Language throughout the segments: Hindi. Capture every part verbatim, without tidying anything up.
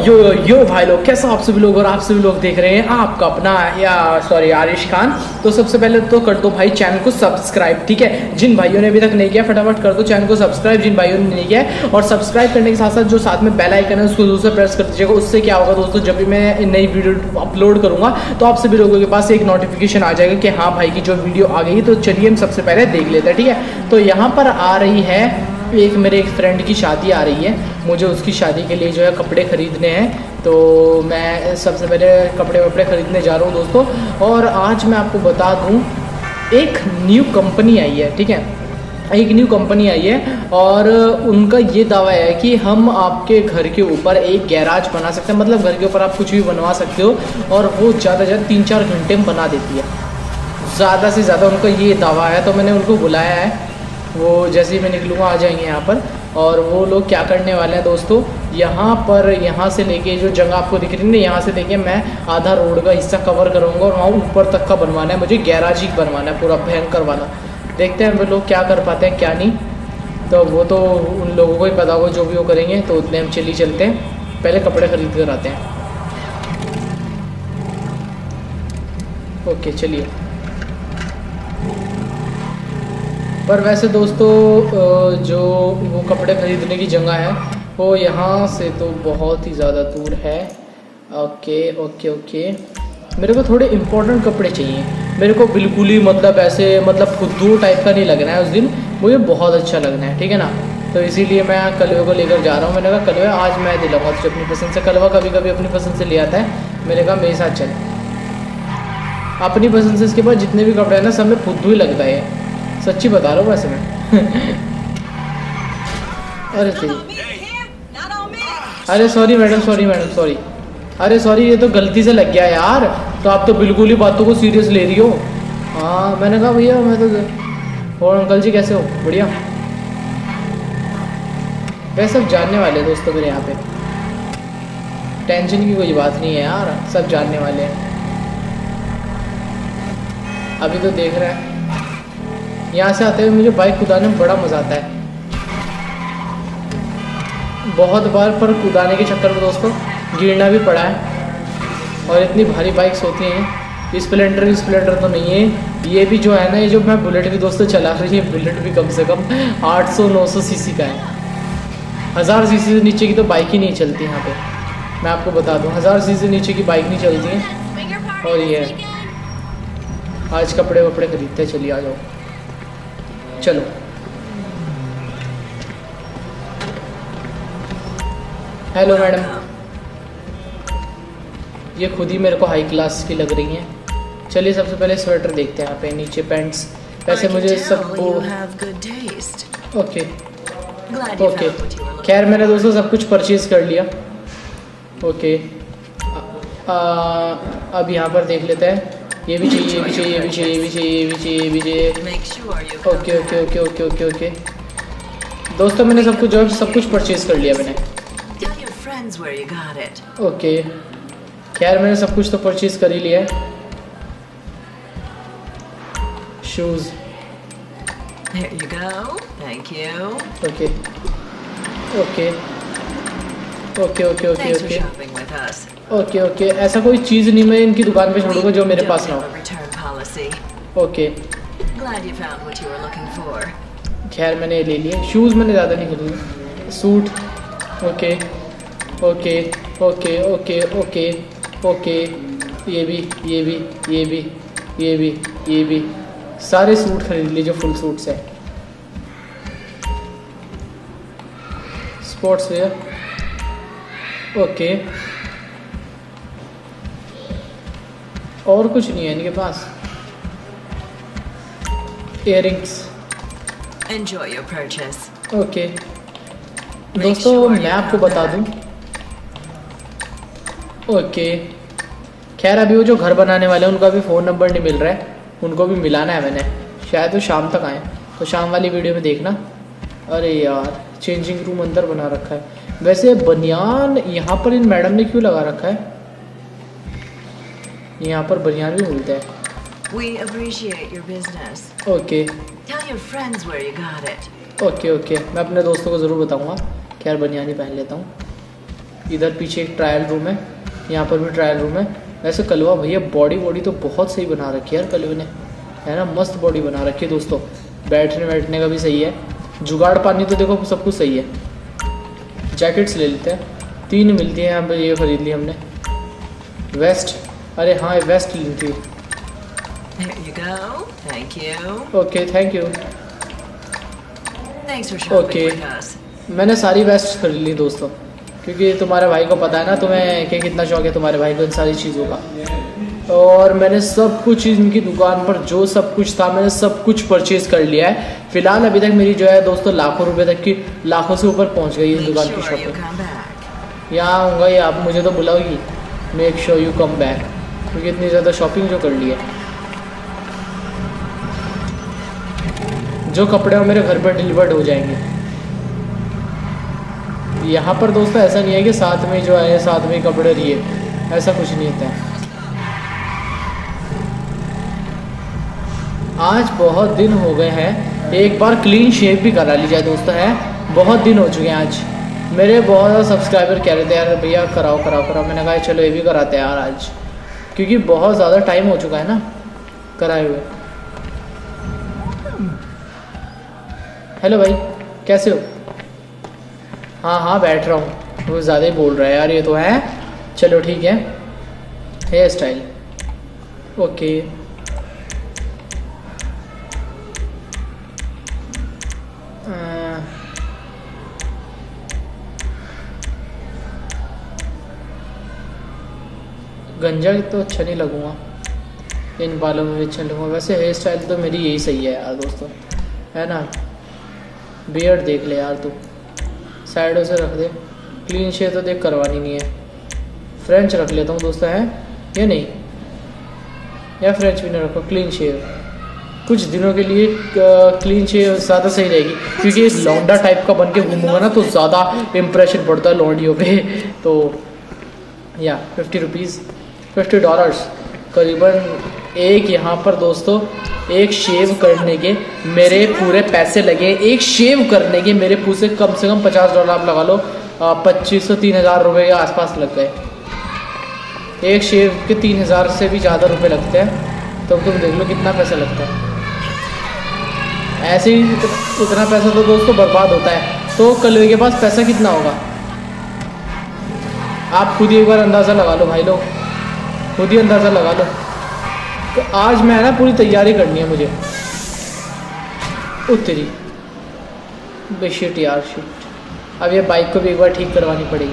जो यो भाई लोग, कैसा आप सभी लोग और आप सभी लोग देख रहे हैं आपका अपना या सॉरी आरिश खान। तो सबसे पहले तो कर दो भाई चैनल को सब्सक्राइब, ठीक है। जिन भाइयों ने अभी तक नहीं किया फटाफट कर दो चैनल को सब्सक्राइब, जिन भाइयों ने नहीं किया। और सब्सक्राइब करने के साथ साथ जो साथ में बेल आइकन है उसको दूसरा प्रेस कर दीजिएगा। उससे क्या होगा दोस्तों, जब भी मैं नई वीडियो अपलोड करूँगा तो आप सभी लोगों के पास एक नोटिफिकेशन आ जाएगा कि हाँ भाई की जो वीडियो आ गई। तो चलिए हम सबसे पहले देख लेते हैं, ठीक है। तो यहाँ पर आ रही है एक मेरे एक फ्रेंड की शादी आ रही है, मुझे उसकी शादी के लिए जो है कपड़े ख़रीदने हैं। तो मैं सबसे पहले कपड़े वपड़े ख़रीदने जा रहा हूँ दोस्तों। और आज मैं आपको बता दूँ एक न्यू कंपनी आई है, ठीक है। एक न्यू कंपनी आई है और उनका ये दावा है कि हम आपके घर के ऊपर एक गैराज बना सकते हैं। मतलब घर के ऊपर आप कुछ भी बनवा सकते हो और वो ज़्यादा ज़्यादा तीन चार घंटे में बना देती है, ज़्यादा से ज़्यादा उनका ये दावा है। तो मैंने उनको बुलाया है, वो जैसे ही मैं निकलूँगा आ जाएंगे यहाँ पर। और वो लोग क्या करने वाले हैं दोस्तों, यहाँ पर यहाँ से लेके जो जगह आपको दिख रही है ना, यहाँ से लेके मैं आधा रोड का हिस्सा कवर करूँगा और वहाँ ऊपर तक का बनवाना है मुझे, गैराज ही बनवाना है पूरा भयंकर वाला। देखते हैं वो लोग क्या कर पाते हैं क्या नहीं, तो वो तो उन लोगों को ही पता होगा जो भी वो करेंगे। तो उतने हम चली चलते हैं, पहले कपड़े खरीद कर आते हैं। ओके चलिए। पर वैसे दोस्तों जो वो कपड़े ख़रीदने की जगह है वो यहाँ से तो बहुत ही ज़्यादा दूर है। ओके ओके ओके मेरे को थोड़े इम्पोर्टेंट कपड़े चाहिए। मेरे को बिल्कुल ही मतलब ऐसे मतलब फुद्दू टाइप का नहीं लगना है उस दिन, मुझे बहुत अच्छा लगना है, ठीक है ना। तो इसीलिए मैं कलवे को लेकर जा रहा हूँ। मैंने कहा कलवे आज मैं दिलाऊंगा तुझे अपनी पसंद से। कलवा कभी कभी अपनी पसंद से ले आता है, मैंने कहा मेरे साथ चल। अपनी पसंद से इसके पास जितने भी कपड़े हैं ना सब में फुद्दू ही लगता है, सच्ची बता रहा हूँ वैसे मैं। अरे सही, अरे sorry madam sorry madam sorry, अरे सॉरी ये तो गलती से लग गया यार। तो आप तो बिल्कुल ही बातों को सीरियस ले रही हो। हाँ मैंने कहा भैया मैं तो। और अंकल जी कैसे हो? बढ़िया। वैसे सब जानने वाले दोस्तों मेरे यहाँ पे, टेंशन की कोई बात नहीं है यार, सब जानने वाले हैं। अभी तो देख रहे हैं यहाँ से आते हुए मुझे बाइक कुदाने में बड़ा मज़ा आता है बहुत बार, पर कुदाने के चक्कर में दोस्तों गिरना भी पड़ा है। और इतनी भारी बाइक्स होती हैं, स्प्लेंडर स्प्लेंडर तो नहीं है ये भी जो है ना, ये जो मैं बुलेट भी दोस्तों चला रही है, बुलेट भी कम से कम आठ सौ नौ सौ सीसी का है। हज़ार सीसी से नीचे की तो बाइक ही नहीं चलती यहाँ पे, मैं आपको बता दूँ। हज़ार सीसी से नीचे की बाइक नहीं चलती है। और ये है आज कपड़े वपड़े खरीदते, चलिए आ जाओ चलो। हेलो मैडम, ये खुद ही मेरे को हाई क्लास की लग रही हैं। चलिए सबसे पहले स्वेटर देखते हैं यहाँ पे, नीचे पैंट्स। वैसे मुझे सब ओके ओके खैर मैंने दोस्तों सब कुछ परचेज कर लिया। ओके आ, आ, अब यहाँ पर देख लेते हैं, ये भी चाहिए ये भी चाहिए ये भी चाहिए ये भी चाहिए ये भी चाहिए ये भी चाहिए। Okay okay okay okay okay okay दोस्तों मैंने सब कुछ जो सब कुछ परचेज कर लिया मैंने। ओके खैर मैंने सब कुछ तो परचेज कर ही लिया है। Shoes okay okay okay okay okay okay okay okay ऐसा कोई चीज़ नहीं मैं इनकी दुकान पे छोड़ूंगा जो मेरे पास ना हो। ओके खैर मैंने ले लिए शूज़, मैंने ज़्यादा नहीं खरीदे। Suit okay okay okay okay okay okay ये भी ये भी ये भी ये भी ये भी सारे सूट खरीद लिए जो फुल सूट्स है। स्पोर्ट्स वेयर ओके और कुछ नहीं है इनके पास। Earrings Enjoy your purchase. Okay दोस्तों मैं आपको बता दूं। ओके खैर अभी वो जो घर बनाने वाले हैं उनका भी फ़ोन नंबर नहीं मिल रहा है, उनको भी मिलाना है मैंने, शायद वो शाम तक आए, तो शाम वाली वीडियो में देखना। अरे यार चेंजिंग रूम अंदर बना रखा है। वैसे बनियान यहाँ पर इन मैडम ने क्यों लगा रखा है? यहाँ पर बनियान भी मिलता है। We appreciate your business. Okay Tell your friends where you got it. Okay okay मैं अपने दोस्तों को ज़रूर बताऊँगा। खैर बनियान ही पहन लेता हूँ। इधर पीछे एक ट्रायल रूम है, यहाँ पर भी ट्रायल रूम है। वैसे कलवा भैया बॉडी बॉडी तो बहुत सही बना रखी है यार कलवे ने, है ना, मस्त बॉडी बना रखी है दोस्तों। बैठने बैठने का भी सही है, जुगाड़ पानी तो देखो सब कुछ सही है। जैकेट्स ले लेते हैं, तीन मिलती हैं यहाँ पर, ये खरीद ली हमने। वेस्ट, अरे हाँ वेस्ट ली थी। There you go. Thank you. Okay thank you. Thanks for shopping Okay. with us. मैंने सारी वेस्ट खरीद ली दोस्तों, क्योंकि तुम्हारे भाई को पता है ना तुम्हें कि कितना शौक है तुम्हारे भाई को इन सारी चीज़ों का। और मैंने सब कुछ इनकी दुकान पर जो सब कुछ था मैंने सब कुछ परचेज कर लिया है। फिलहाल अभी तक मेरी जो है दोस्तों लाखों रुपए तक की, लाखों से ऊपर पहुंच गई इस Make दुकान की sure you shopping. come back. यहाँ आऊँगा या आप मुझे तो बुलाओगी, make sure you come back, क्योंकि इतनी ज़्यादा शॉपिंग जो कर ली है। जो कपड़े वो मेरे घर पर डिलीवर्ड हो जाएंगे। यहाँ पर दोस्तों ऐसा नहीं है कि साथ में जो है साथ में कपड़े लिए, ऐसा कुछ नहीं होता है। आज बहुत दिन हो गए हैं, एक बार क्लीन शेव भी करा ली जाए दोस्तों, है बहुत दिन हो चुके हैं। आज मेरे बहुत ज़्यादा सब्सक्राइबर कह रहे थे यार भैया कराओ कराओ कराओ, मैंने कहा चलो ये भी कराते हैं यार आज, क्योंकि बहुत ज़्यादा टाइम हो चुका है ना कराए हुए। हेलो भाई कैसे हो? हाँ हाँ बैठ रहा हूँ, वो ज़्यादा ही बोल रहा है यार ये तो है। चलो ठीक है, हेयर स्टाइल ओके। गंजा तो अच्छा नहीं लगूंगा, इन बालों में भी अच्छा लगूंगा। वैसे हेयर स्टाइल तो मेरी यही सही है यार दोस्तों, है ना। बियर्ड देख ले यार तू, साइडों से रख दे। क्लीन शेव तो देख करवानी नहीं है, फ्रेंच रख लेता हूँ दोस्तों, है या नहीं, या फ्रेंच भी नहीं रखो, क्लीन शेव कुछ दिनों के लिए। क्लीन शेव ज़्यादा सही रहेगी, क्योंकि लौंडा टाइप का बन के घूमूंगा ना तो ज़्यादा इम्प्रेशन पड़ता है लौंडियों पे। तो या फिफ्टी रुपीज़ फिफ्टी डॉलर्स करीबन एक यहाँ पर दोस्तों, एक शेव करने के मेरे पूरे पैसे लगे। एक शेव करने के मेरे पूरे कम से कम पचास डॉलर आप लगा लो, पच्चीस सौ तीन हज़ार रुपये के आसपास लग गए। एक शेव के तीन हज़ार से भी ज़्यादा रुपए लगते हैं, तो तुम देख लो कितना पैसा लगता है। ऐसे ही उतना पैसा तो दोस्तों बर्बाद होता है। तो कलवे के पास पैसा कितना होगा आप खुद ही एक बार अंदाज़ा लगा लो भाई लोग, खुद ही अंदाज़ा लगा लो। तो आज मैं ना पूरी तैयारी करनी है मुझे। उतरी बेशिट यार शिट, अब ये बाइक को भी एक बार ठीक करवानी पड़ेगी।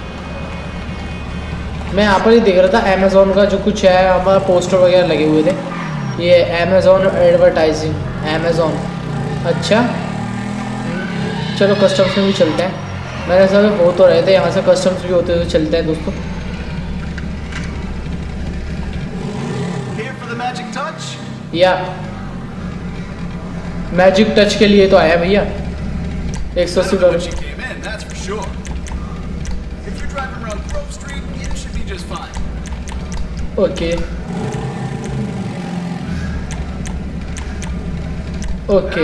मैं यहाँ पर ही देख रहा था अमेज़ॉन का जो कुछ है, हमारा पोस्टर वगैरह लगे हुए थे। ये अमेज़ॉन एडवर्टाइजिंग, अमेज़ॉन, अच्छा चलो कस्टम्स में भी चलते हैं। मेरे साथ हो तो रहे थे, यहाँ से कस्टम्स भी होते हुए चलते हैं दोस्तों। या मैजिक टच के लिए तो आया भैया, एक सौ अस्सी डॉलर। ओके ओके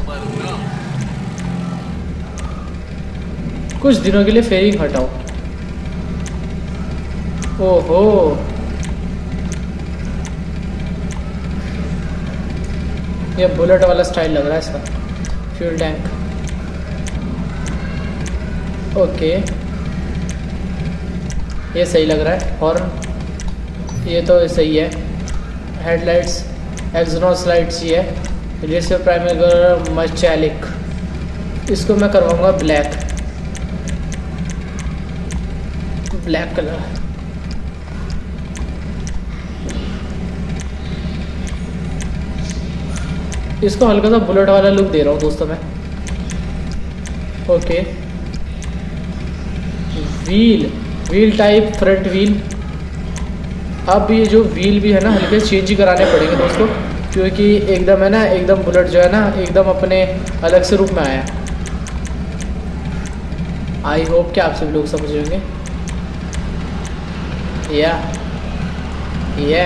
कुछ दिनों के लिए फेयरिंग हटाओ। ओहो ये बुलेट वाला स्टाइल लग रहा है इसका, फ्यूल टैंक ओके, ये सही लग रहा है। हॉर्न ये तो सही है। हेडलाइट्स एक्सनॉस लाइट्स ये है। रेसर प्राइमर मर्चैलिक, इसको मैं करवाऊंगा ब्लैक, ब्लैक कलर। इसको हल्का सा बुलेट वाला लुक दे रहा हूँ दोस्तों मैं। Okay wheel, wheel type front wheel. अब ये जो व्हील भी है ना हल्के चेंज ही कराने पड़ेंगे दोस्तों, क्योंकि एकदम है ना, एकदम बुलेट जो है ना एकदम अपने अलग से रूप में आया। आई होप कि आप सभी लोग समझ होंगे। या या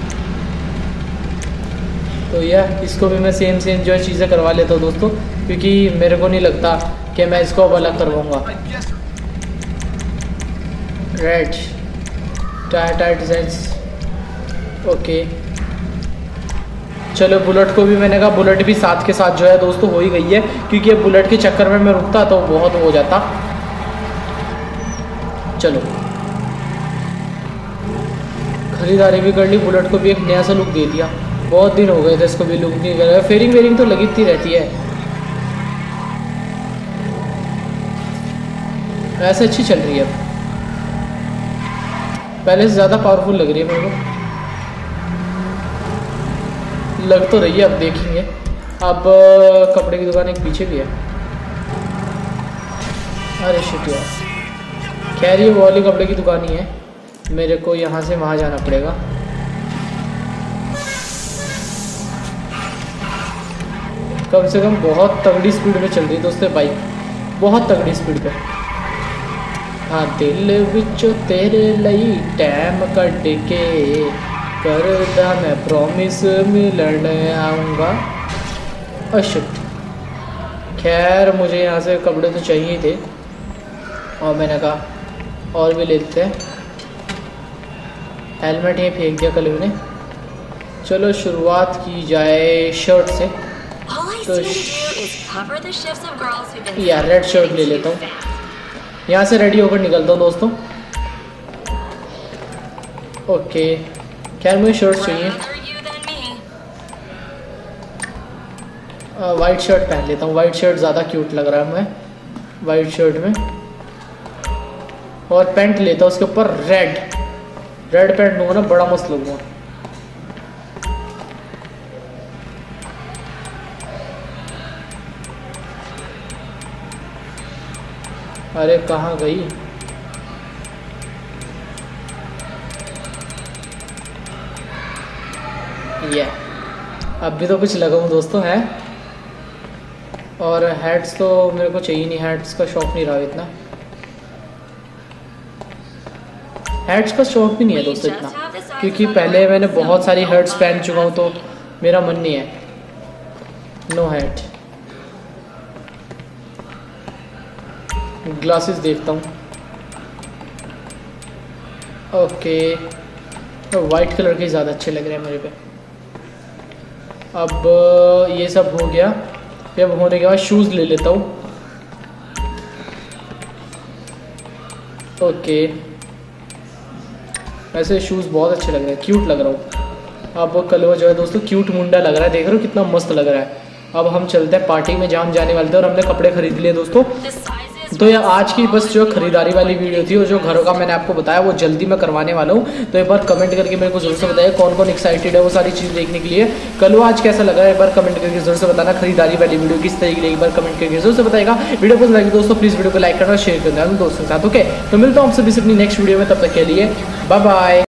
तो यह इसको भी मैं सेम सेम जो है चीज़ें करवा लेता हूँ दोस्तों, क्योंकि मेरे को नहीं लगता कि मैं इसको अब अलग करवाऊँगा। Red tyre tyre designs. Okay चलो बुलेट को भी मैंने कहा बुलेट भी साथ के साथ जो है दोस्तों हो ही गई है, क्योंकि अब बुलेट के चक्कर में मैं रुकता तो बहुत हो जाता। चलो खरीदारी भी कर ली, बुलेट को भी एक नया सा लुक दे दिया। बहुत दिन हो गए थे इसको भी लुक नहीं कर, फेयरिंग वेयरिंग तो लगती रहती है, ऐसे अच्छी चल रही है। पहले से ज़्यादा पावरफुल लग रही है मेरे को, लग तो रही है, अब देखेंगे। अब कपड़े की दुकान एक पीछे भी है। अरे शिट यार, खैर ये वो वाली कपड़े की दुकान ही है, मेरे को यहाँ से वहाँ जाना पड़ेगा। कम से कम बहुत तगड़ी स्पीड में चल रही है दोस्तों बाइक, बहुत तगड़ी स्पीड पे। हाँ दिल विचो तेरे लई टैम कट के करदा मैं प्रॉमिस मिलन आऊँगा। अशिट, खैर मुझे यहाँ से कपड़े तो चाहिए थे और मैंने कहा और भी लेते हैं। हेलमेट ये फेंक दिया कल ने। चलो शुरुआत की जाए शर्ट से, तो यार रेड शर्ट ले लेता हूँ। यहाँ से रेडी होकर निकलता हूँ दोस्तों। ओके खैर मुझे शर्ट चाहिए, वाइट शर्ट पहन लेता हूँ। वाइट शर्ट ज़्यादा क्यूट लग रहा है मैं वाइट शर्ट में। और पैंट लेता हूँ उसके ऊपर रेड रेड पैंट लूँगा ना, बड़ा मस्त लगूंगा। अरे कहाँ गई? ये अब भी तो कुछ लगाऊं दोस्तों है। और हैट्स तो मेरे को चाहिए नहीं, हैट्स का शौक नहीं रहा इतना, हैट्स का शौक भी नहीं है दोस्तों इतना, क्योंकि पहले मैंने बहुत सारी हैट्स पहन चुका हूँ तो मेरा मन नहीं है। No hat. ग्लासेस देखता हूँ। ओके वाइट कलर के ज़्यादा अच्छे लग रहे हैं मेरे पे। अब ये सब हो गया, अब होने के बाद शूज़ ले लेता हूँ। ओके ऐसे शूज़ बहुत अच्छे लग रहे हैं, क्यूट लग रहा हूँ। अब कलवा जो है दोस्तों क्यूट मुंडा लग रहा है, देख रहे हो कितना मस्त लग रहा है। अब हम चलते हैं पार्टी में जहाँ हम जाने वाले थे और हमने कपड़े खरीद लिए दोस्तों। तो ये आज की बस जो खरीदारी वाली वीडियो थी और जो घरों का मैंने आपको बताया वो जल्दी मैं करवाने वाला हूँ। तो एक बार कमेंट करके मेरे को जरूर से बताइए कौन कौन एक्साइटेड है वो सारी चीज़ देखने के लिए। कल आज कैसा लगा एक बार कमेंट करके जरूर से बताना। खरीदारी वाली वीडियो किस तरीके की एक बार कमेंट करके जरूर से बताएगा। वीडियो को लाइक दोस्तों प्लीज़ वीडियो को लाइक करना शेयर करना दोस्तों के साथ। ओके तो मिलता हूँ आपसे भी अपनी नेक्स्ट वीडियो में, तब तक के लिए बाय बाय।